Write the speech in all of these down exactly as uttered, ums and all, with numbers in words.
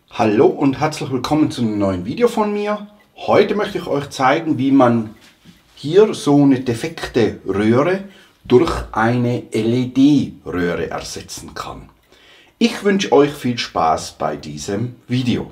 Hallo und herzlich willkommen zu einem neuen Video von mir. Heute möchte ich euch zeigen, wie man hier so eine defekte Röhre durch eine L E D-Röhre ersetzen kann. Ich wünsche euch viel Spaß bei diesem Video.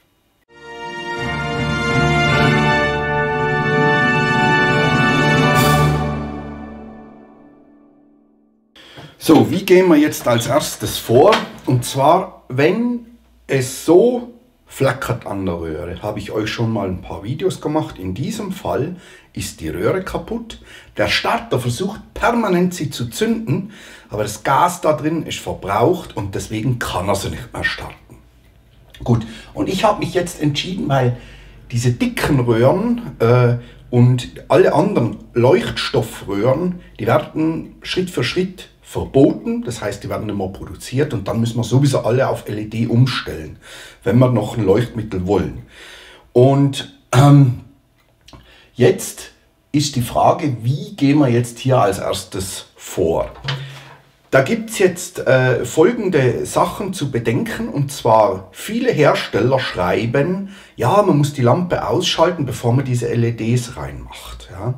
So, wie gehen wir jetzt als erstes vor? Und zwar, wenn es so flackert an der Röhre, habe ich euch schon mal ein paar Videos gemacht. In diesem Fall ist die Röhre kaputt. Der Starter versucht permanent sie zu zünden, aber das Gas da drin ist verbraucht und deswegen kann er sie nicht mehr starten. Gut, und ich habe mich jetzt entschieden, weil diese dicken Röhren äh, und alle anderen Leuchtstoffröhren, die werden Schritt für Schritt verboten, das heißt, die werden nicht mehr produziert und dann müssen wir sowieso alle auf L E D umstellen, wenn wir noch ein Leuchtmittel wollen. Und ähm, jetzt ist die Frage, wie gehen wir jetzt hier als erstes vor? Da gibt es jetzt äh, folgende Sachen zu bedenken, und zwar viele Hersteller schreiben, ja, man muss die Lampe ausschalten, bevor man diese L E Ds reinmacht. Ja.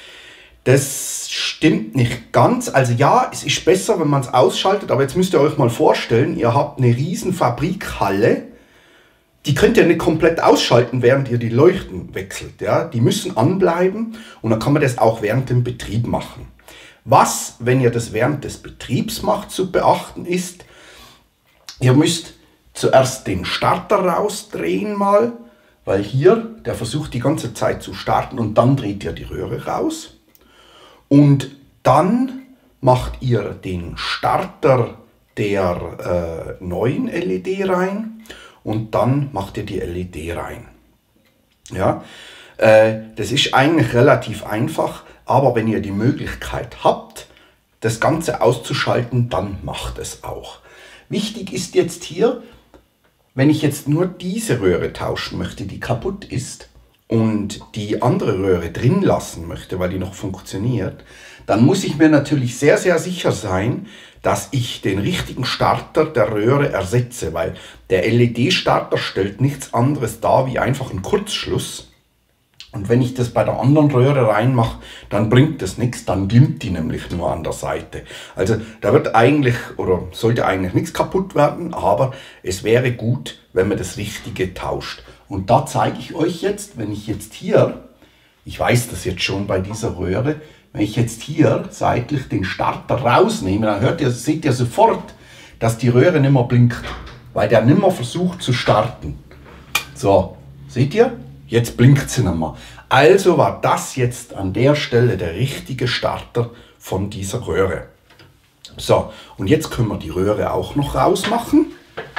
Das stimmt nicht ganz. Also ja, es ist besser, wenn man es ausschaltet, aber jetzt müsst ihr euch mal vorstellen, ihr habt eine riesen Fabrikhalle, die könnt ihr nicht komplett ausschalten, während ihr die Leuchten wechselt. Ja? Die müssen anbleiben und dann kann man das auch während dem Betrieb machen. Was, wenn ihr das während des Betriebs macht, zu beachten ist, ihr müsst zuerst den Starter rausdrehen mal, weil hier, der versucht die ganze Zeit zu starten und dann dreht ihr die Röhre raus. Und dann macht ihr den Starter der äh, neuen L E D rein und dann macht ihr die L E D rein. Ja, äh, das ist eigentlich relativ einfach, aber wenn ihr die Möglichkeit habt, das Ganze auszuschalten, dann macht es auch. Wichtig ist jetzt hier, wenn ich jetzt nur diese Röhre tauschen möchte, die kaputt ist, und die andere Röhre drin lassen möchte, weil die noch funktioniert, dann muss ich mir natürlich sehr, sehr sicher sein, dass ich den richtigen Starter der Röhre ersetze, weil der L E D-Starter stellt nichts anderes dar wie einfach einen Kurzschluss. Und wenn ich das bei der anderen Röhre reinmache, dann bringt das nichts, dann glimmt die nämlich nur an der Seite. Also da wird eigentlich oder sollte eigentlich nichts kaputt werden, aber es wäre gut, wenn man das Richtige tauscht. Und da zeige ich euch jetzt, wenn ich jetzt hier, ich weiß das jetzt schon bei dieser Röhre, wenn ich jetzt hier seitlich den Starter rausnehme, dann hört ihr, seht ihr sofort, dass die Röhre nicht mehr blinkt, weil der nicht mehr versucht zu starten. So, seht ihr? Jetzt blinkt sie nicht mehr. Also war das jetzt an der Stelle der richtige Starter von dieser Röhre. So, und jetzt können wir die Röhre auch noch rausmachen.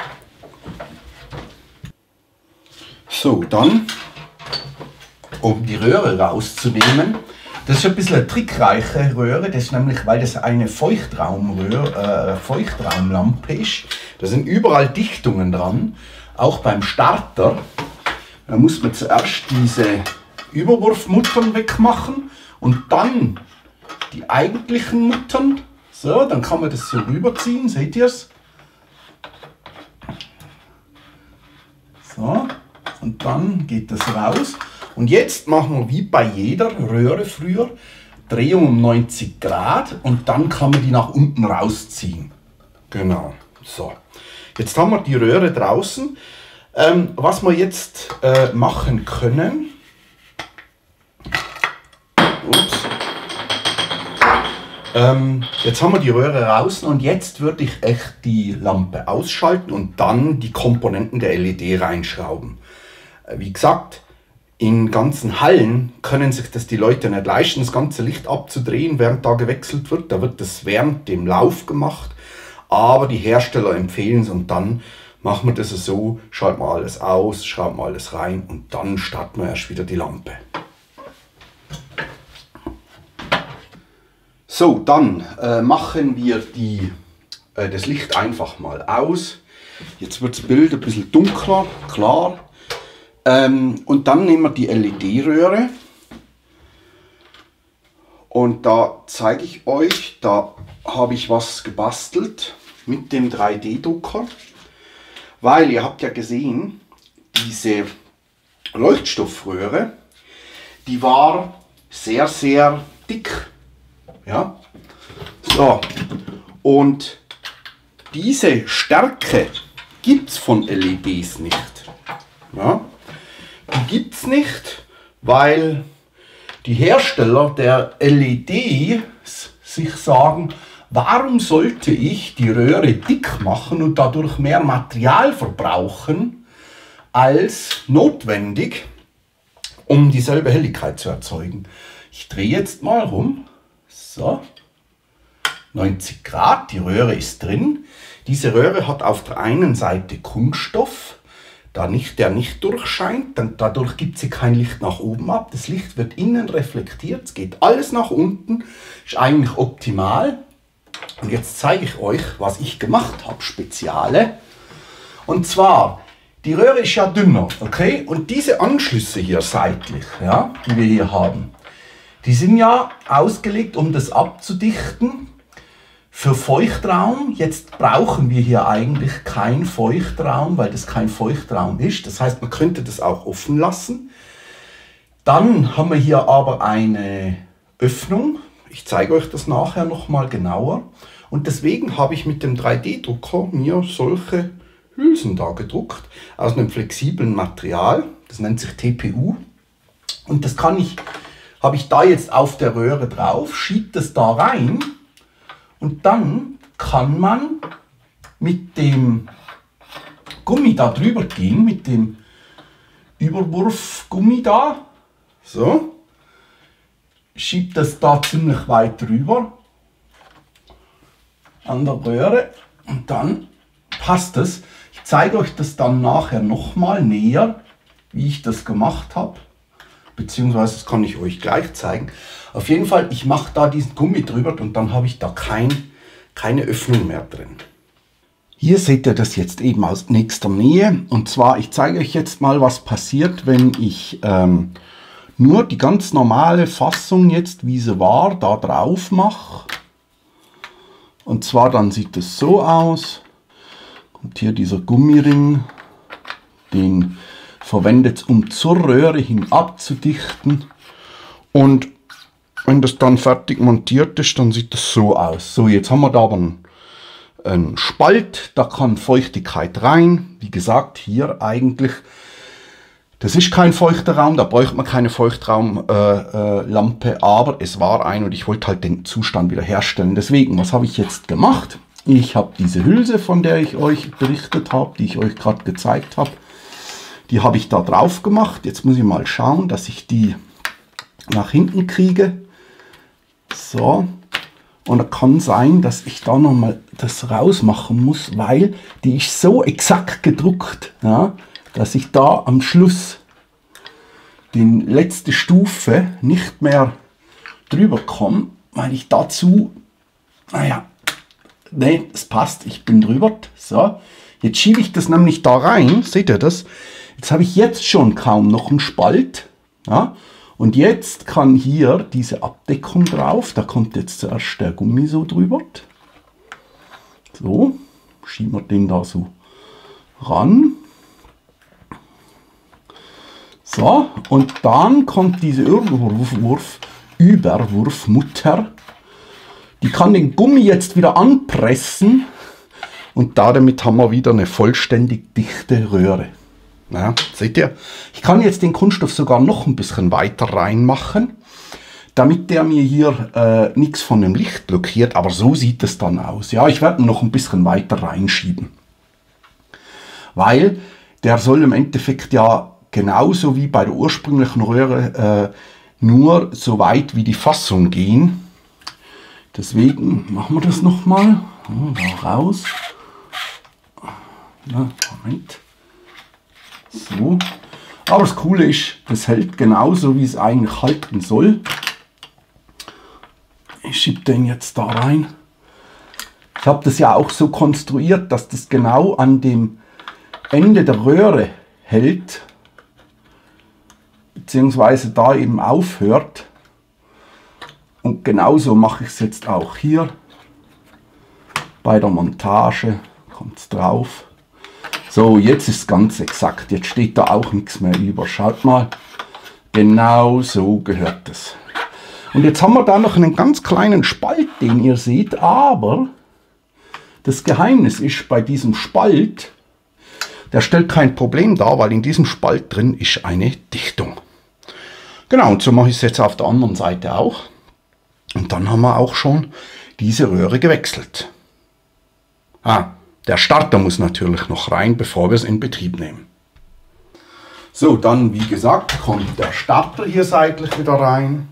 So, dann, um die Röhre rauszunehmen, das ist ein bisschen eine trickreiche Röhre, das ist nämlich, weil das eine Feuchtraumröhre, äh, Feuchtraumlampe ist. Da sind überall Dichtungen dran, auch beim Starter. Da muss man zuerst diese Überwurfmuttern wegmachen und dann die eigentlichen Muttern. So, dann kann man das so rüberziehen, seht ihr es? So. Und dann geht das raus. Und jetzt machen wir wie bei jeder Röhre früher Drehung um neunzig Grad und dann kann man die nach unten rausziehen. Genau. So. Jetzt haben wir die Röhre draußen. Ähm, was wir jetzt äh, machen können. Ups. Ähm, jetzt haben wir die Röhre draußen und jetzt würde ich echt die Lampe ausschalten und dann die Komponenten der L E D reinschrauben. Wie gesagt, in ganzen Hallen können sich das die Leute nicht leisten, das ganze Licht abzudrehen, während da gewechselt wird. Da wird das während dem Lauf gemacht, aber die Hersteller empfehlen es und dann machen wir das so, schalten wir alles aus, schrauben wir alles rein und dann starten wir erst wieder die Lampe. So, dann äh, machen wir die, äh, das Licht einfach mal aus. Jetzt wird das Bild ein bisschen dunkler, klar. Ähm, und dann nehmen wir die L E D-Röhre und da zeige ich euch, da habe ich was gebastelt mit dem drei D Drucker. Weil ihr habt ja gesehen, diese Leuchtstoffröhre, die war sehr, sehr dick. Ja? So, und diese Stärke gibt es von L E Ds nicht. Ja? Die gibt es nicht, weil die Hersteller der L E Ds sich sagen, warum sollte ich die Röhre dick machen und dadurch mehr Material verbrauchen als notwendig, um dieselbe Helligkeit zu erzeugen. Ich drehe jetzt mal rum. So. neunzig Grad, die Röhre ist drin. Diese Röhre hat auf der einen Seite Kunststoff, da nicht, der nicht durchscheint, dann, dadurch gibt sie kein Licht nach oben ab. Das Licht wird innen reflektiert, es geht alles nach unten, ist eigentlich optimal. Und jetzt zeige ich euch, was ich gemacht habe, Speziale. Und zwar, die Röhre ist ja dünner, okay? Und diese Anschlüsse hier seitlich, ja, die wir hier haben, die sind ja ausgelegt, um das abzudichten für Feuchtraum. Jetzt brauchen wir hier eigentlich keinen Feuchtraum, weil das kein Feuchtraum ist. Das heißt, man könnte das auch offen lassen. Dann haben wir hier aber eine Öffnung. Ich zeige euch das nachher nochmal genauer. Und deswegen habe ich mit dem drei D Drucker mir solche Hülsen da gedruckt, aus einem flexiblen Material. Das nennt sich T P U. Und das kann ich, habe ich da jetzt auf der Röhre drauf, schiebe das da rein. Und dann kann man mit dem Gummi da drüber gehen, mit dem Überwurfgummi da. So. Schiebt das da ziemlich weit drüber an der Röhre und dann passt es. Ich zeige euch das dann nachher nochmal näher, wie ich das gemacht habe. Beziehungsweise das kann ich euch gleich zeigen. Auf jeden Fall, ich mache da diesen Gummi drüber und dann habe ich da kein, keine Öffnung mehr drin. Hier seht ihr das jetzt eben aus nächster Nähe. Und zwar, ich zeige euch jetzt mal, was passiert, wenn ich ähm, nur die ganz normale Fassung jetzt, wie sie war, da drauf mache. Und zwar dann sieht es so aus. Kommt hier dieser Gummiring, den verwendet es, um zur Röhre hin abzudichten. Und wenn das dann fertig montiert ist, dann sieht das so aus. So, jetzt haben wir da aber einen, einen Spalt, da kann Feuchtigkeit rein. Wie gesagt, hier eigentlich, das ist kein feuchter Raum, da bräuchte man keine Feuchtraumlampe, äh, äh, aber es war ein und ich wollte halt den Zustand wieder herstellen. Deswegen, was habe ich jetzt gemacht? Ich habe diese Hülse, von der ich euch berichtet habe, die ich euch gerade gezeigt habe, die habe ich da drauf gemacht. Jetzt muss ich mal schauen, dass ich die nach hinten kriege. So. Und da kann sein, dass ich da nochmal das rausmachen muss, weil die ist so exakt gedruckt, ja, dass ich da am Schluss die letzte Stufe nicht mehr drüber komme, weil ich dazu, naja, ne, es passt, ich bin drüber. So, jetzt schiebe ich das nämlich da rein, seht ihr das? Jetzt habe ich jetzt schon kaum noch einen Spalt, ja, und jetzt kann hier diese Abdeckung drauf, da kommt jetzt zuerst der Gummi so drüber. So, schieben wir den da so ran. So, und dann kommt diese Überwurf, Überwurfmutter. Die kann den Gummi jetzt wieder anpressen und damit haben wir wieder eine vollständig dichte Röhre. Ja, seht ihr? Ich kann jetzt den Kunststoff sogar noch ein bisschen weiter reinmachen, damit der mir hier äh, nichts von dem Licht blockiert, aber so sieht es dann aus. Ja, ich werde noch ein bisschen weiter reinschieben, weil der soll im Endeffekt ja genauso wie bei der ursprünglichen Röhre äh, nur so weit wie die Fassung gehen. Deswegen machen wir das nochmal. Da raus. Ja, Moment. So. Aber das Coole ist, das hält genauso wie es eigentlich halten soll. Ich schiebe den jetzt da rein. Ich habe das ja auch so konstruiert, dass das genau an dem Ende der Röhre hält, beziehungsweise da eben aufhört. Und genauso mache ich es jetzt auch hier. Bei der Montage kommt es drauf. So, jetzt ist es ganz exakt. Jetzt steht da auch nichts mehr über. Schaut mal. Genau so gehört es. Und jetzt haben wir da noch einen ganz kleinen Spalt, den ihr seht. Aber das Geheimnis ist bei diesem Spalt, der stellt kein Problem dar, weil in diesem Spalt drin ist eine Dichtung. Genau, und so mache ich es jetzt auf der anderen Seite auch. Und dann haben wir auch schon diese Röhre gewechselt. Ah, der Starter muss natürlich noch rein, bevor wir es in Betrieb nehmen. So, dann wie gesagt kommt der Starter hier seitlich wieder rein.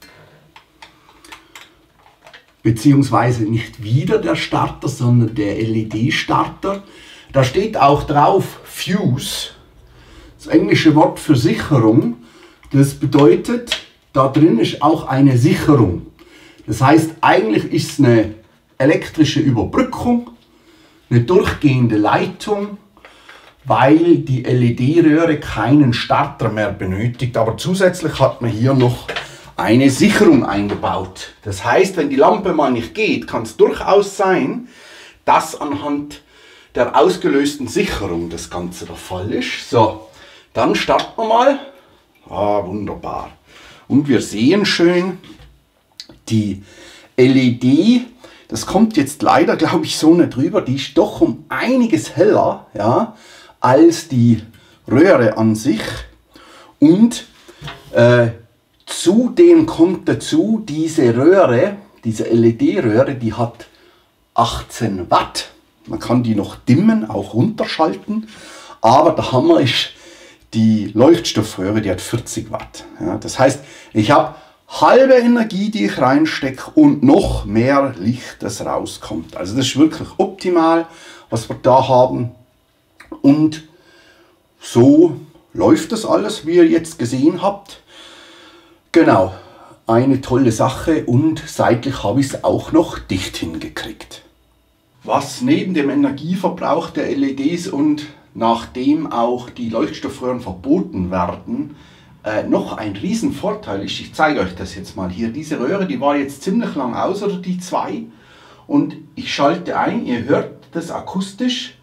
Beziehungsweise nicht wieder der Starter, sondern der L E D-Starter. Da steht auch drauf Fuse, das englische Wort für Sicherung. Das bedeutet, da drin ist auch eine Sicherung. Das heißt, eigentlich ist es eine elektrische Überbrückung, eine durchgehende Leitung, weil die L E D-Röhre keinen Starter mehr benötigt. Aber zusätzlich hat man hier noch eine Sicherung eingebaut. Das heißt, wenn die Lampe mal nicht geht, kann es durchaus sein, dass anhand der ausgelösten Sicherung das Ganze der Fall ist. So, dann starten wir mal. Ah, wunderbar. Und wir sehen schön, die L E D, das kommt jetzt leider, glaube ich, so nicht rüber, die ist doch um einiges heller, ja, als die Röhre an sich. Und äh, zudem kommt dazu, diese Röhre, diese L E D-Röhre, die hat achtzehn Watt. Man kann die noch dimmen, auch runterschalten. Aber der Hammer ist, die Leuchtstoffröhre, die hat vierzig Watt. Ja, das heißt, ich habe halbe Energie, die ich reinstecke und noch mehr Licht, das rauskommt. Also das ist wirklich optimal, was wir da haben. Und so läuft das alles, wie ihr jetzt gesehen habt. Genau, eine tolle Sache und seitlich habe ich es auch noch dicht hingekriegt. Was neben dem Energieverbrauch der L E Ds und nachdem auch die Leuchtstoffröhren verboten werden, äh, noch ein Riesenvorteil ist, ich zeige euch das jetzt mal hier, diese Röhre, die war jetzt ziemlich lang aus, oder die zwei, und ich schalte ein, ihr hört das akustisch.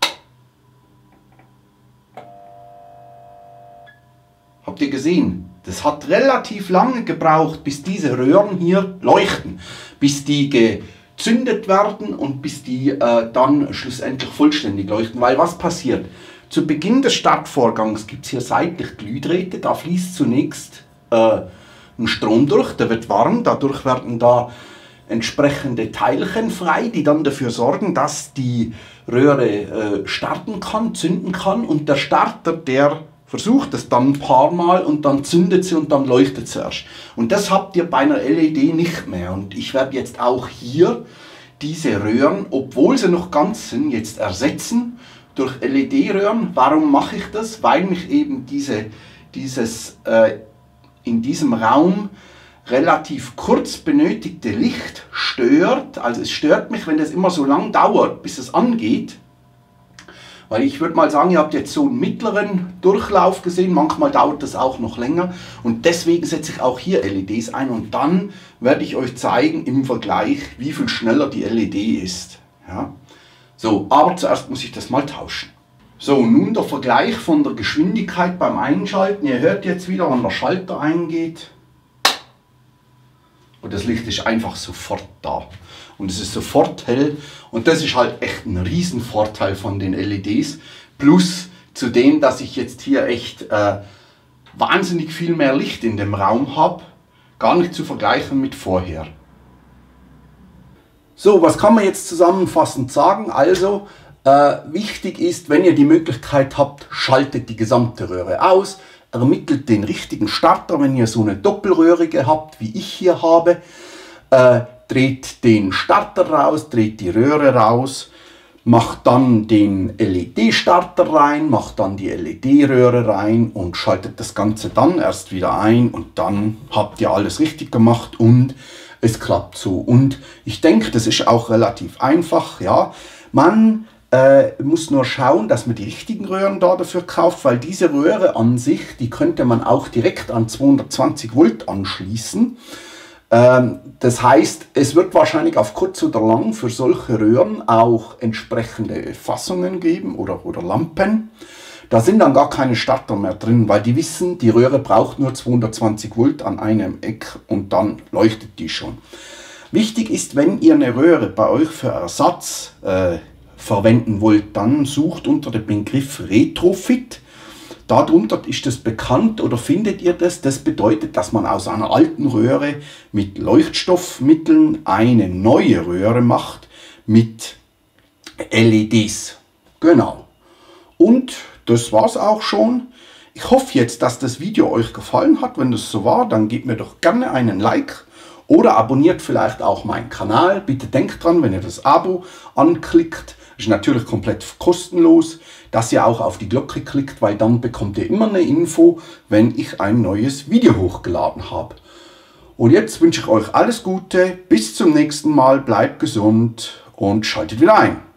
Habt ihr gesehen? Das hat relativ lange gebraucht, bis diese Röhren hier leuchten, bis die gezündet werden und bis die äh, dann schlussendlich vollständig leuchten. Weil was passiert? Zu Beginn des Startvorgangs gibt es hier seitlich Glühdrähte, da fließt zunächst äh, ein Strom durch, der wird warm, dadurch werden da entsprechende Teilchen frei, die dann dafür sorgen, dass die Röhre äh, starten kann, zünden kann, und der Starter, der versucht es dann ein paar Mal und dann zündet sie und dann leuchtet sie erst. Und das habt ihr bei einer L E D nicht mehr. Und ich werde jetzt auch hier diese Röhren, obwohl sie noch ganz sind, jetzt ersetzen durch L E D-Röhren. Warum mache ich das? Weil mich eben diese, dieses äh, in diesem Raum relativ kurz benötigte Licht stört. Also es stört mich, wenn das immer so lang dauert, bis es angeht. Weil ich würde mal sagen, ihr habt jetzt so einen mittleren Durchlauf gesehen, manchmal dauert das auch noch länger. Und deswegen setze ich auch hier L E Ds ein und dann werde ich euch zeigen im Vergleich, wie viel schneller die L E D ist. Ja. So, aber zuerst muss ich das mal tauschen. So, nun der Vergleich von der Geschwindigkeit beim Einschalten. Ihr hört jetzt wieder, wann der Schalter eingeht. Und das Licht ist einfach sofort da. Und es ist sofort hell. Und das ist halt echt ein Riesenvorteil von den L E Ds. Plus zu dem, dass ich jetzt hier echt äh, wahnsinnig viel mehr Licht in dem Raum habe. Gar nicht zu vergleichen mit vorher. So, was kann man jetzt zusammenfassend sagen? Also, äh, wichtig ist, wenn ihr die Möglichkeit habt, schaltet die gesamte Röhre aus. Ermittelt den richtigen Starter, wenn ihr so eine Doppelröhrige habt, wie ich hier habe. Äh, dreht den Starter raus, dreht die Röhre raus, macht dann den L E D-Starter rein, macht dann die L E D-Röhre rein und schaltet das Ganze dann erst wieder ein und dann habt ihr alles richtig gemacht und es klappt so. Und ich denke, das ist auch relativ einfach. Ja, man äh, muss nur schauen, dass man die richtigen Röhren da dafür kauft, weil diese Röhre an sich, die könnte man auch direkt an zweihundertzwanzig Volt anschließen. Ähm, das heißt, es wird wahrscheinlich auf kurz oder lang für solche Röhren auch entsprechende Fassungen geben oder, oder Lampen. Da sind dann gar keine Starter mehr drin, weil die wissen, die Röhre braucht nur zweihundertzwanzig Volt an einem Eck und dann leuchtet die schon. Wichtig ist, wenn ihr eine Röhre bei euch für Ersatz äh, verwenden wollt, dann sucht unter dem Begriff Retrofit. Darunter ist das bekannt oder findet ihr das. Das bedeutet, dass man aus einer alten Röhre mit Leuchtstoffmitteln eine neue Röhre macht mit L E Ds. Genau. Und das war's auch schon. Ich hoffe jetzt, dass das Video euch gefallen hat. Wenn das so war, dann gebt mir doch gerne einen Like oder abonniert vielleicht auch meinen Kanal. Bitte denkt dran, wenn ihr das Abo anklickt, ist natürlich komplett kostenlos, dass ihr auch auf die Glocke klickt, weil dann bekommt ihr immer eine Info, wenn ich ein neues Video hochgeladen habe. Und jetzt wünsche ich euch alles Gute, bis zum nächsten Mal, bleibt gesund und schaltet wieder ein.